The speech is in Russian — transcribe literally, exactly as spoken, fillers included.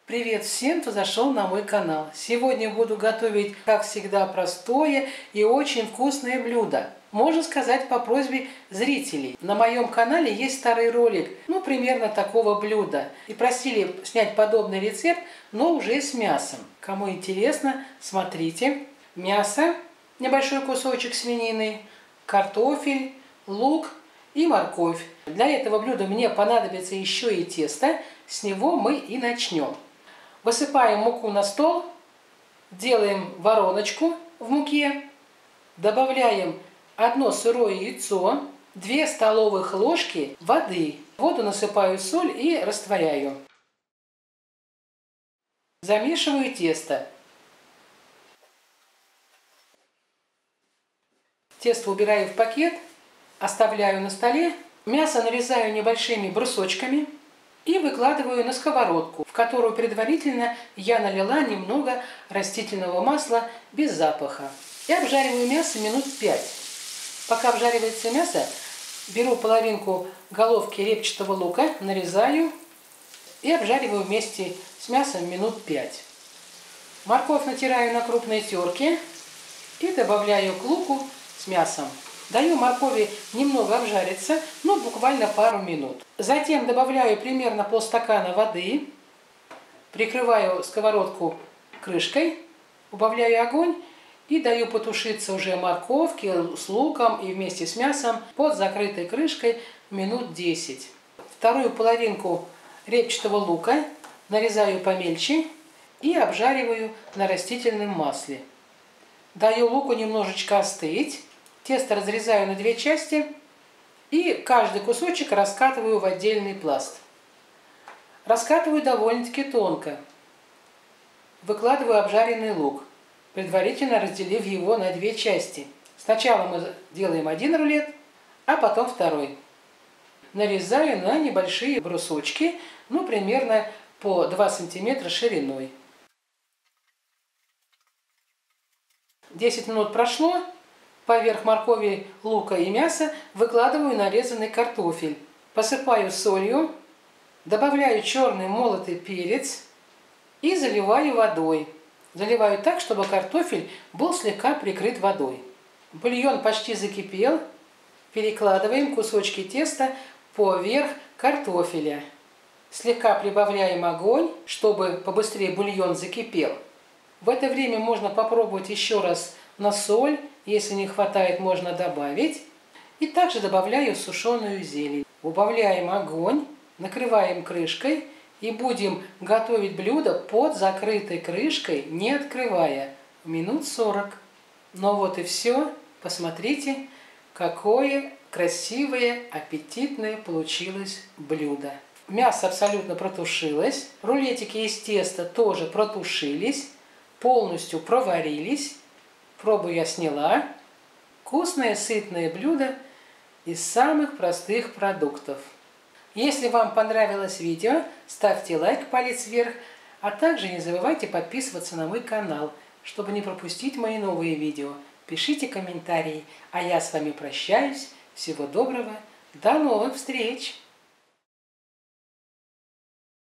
Привет всем, кто зашел на мой канал. Сегодня буду готовить, как всегда, простое и очень вкусное блюдо. Можно сказать, по просьбе зрителей. На моем канале есть старый ролик, ну, примерно такого блюда. И просили снять подобный рецепт, но уже с мясом. Кому интересно, смотрите. Мясо, небольшой кусочек свинины, картофель, лук и морковь. Для этого блюда мне понадобится еще и тесто. С него мы и начнем. Высыпаем муку на стол, делаем вороночку в муке, добавляем одно сырое яйцо, две столовых ложки воды. В воду насыпаю соль и растворяю. Замешиваю тесто. Тесто убираю в пакет, оставляю на столе. Мясо нарезаю небольшими брусочками и выкладываю на сковородку, в которую предварительно я налила немного растительного масла без запаха. И обжариваю мясо минут пять. Пока обжаривается мясо, беру половинку головки репчатого лука, нарезаю и обжариваю вместе с мясом минут пять. Морковь натираю на крупной терке и добавляю к луку с мясом. Даю моркови немного обжариться, ну буквально пару минут. Затем добавляю примерно полстакана воды, прикрываю сковородку крышкой, убавляю огонь и даю потушиться уже морковке с луком и вместе с мясом под закрытой крышкой минут десять. Вторую половинку репчатого лука нарезаю помельче и обжариваю на растительном масле. Даю луку немножечко остыть. Тесто разрезаю на две части и каждый кусочек раскатываю в отдельный пласт. Раскатываю довольно-таки тонко. Выкладываю обжаренный лук, предварительно разделив его на две части. Сначала мы делаем один рулет, а потом второй. Нарезаю на небольшие брусочки, ну примерно по два сантиметра шириной. десять минут прошло. Поверх моркови, лука и мяса выкладываю нарезанный картофель. Посыпаю солью, добавляю черный молотый перец и заливаю водой. Заливаю так, чтобы картофель был слегка прикрыт водой. Бульон почти закипел. Перекладываем кусочки теста поверх картофеля. Слегка прибавляем огонь, чтобы побыстрее бульон закипел. В это время можно попробовать еще раз на соль. Если не хватает, можно добавить. И также добавляю сушеную зелень. Убавляем огонь, накрываем крышкой и будем готовить блюдо под закрытой крышкой, не открывая, минут сорок. Ну вот и все. Посмотрите, какое красивое, аппетитное получилось блюдо. Мясо абсолютно протушилось. Рулетики из теста тоже протушились, полностью проварились. Пробу я сняла. Вкусное, сытное блюдо из самых простых продуктов. Если вам понравилось видео, ставьте лайк, палец вверх, а также не забывайте подписываться на мой канал, чтобы не пропустить мои новые видео. Пишите комментарии, а я с вами прощаюсь. Всего доброго, до новых встреч!